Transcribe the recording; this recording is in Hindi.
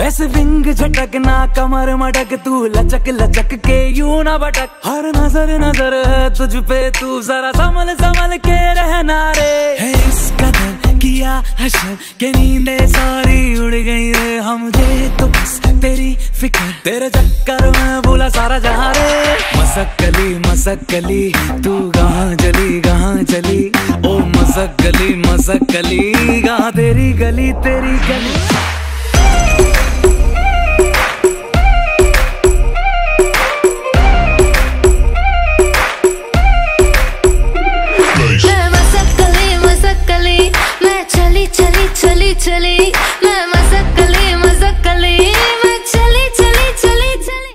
ऐसे विंग झटकना कमर मटक, तू लचक लचक के यूं ना भटक। हर नजर नजर है तुझ पे, तू जरा संभल संभल के रहना रे। है इस कदर किया हशर के नींदे सारी उड़ गई रे। हम दे तो बस तेरी फिक्र, तेरे चक्कर में भूला सारा जहां रे। मसक गली तू कहाँ चली ओ मसक गली कहाँ तेरी गली मैं चली